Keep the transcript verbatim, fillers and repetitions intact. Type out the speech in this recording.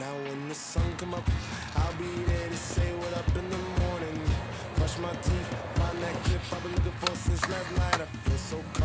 Now when the sun come up, I'll be there to say what up in the morning. Brush my teeth, find that clip I've been looking for since last night. I feel so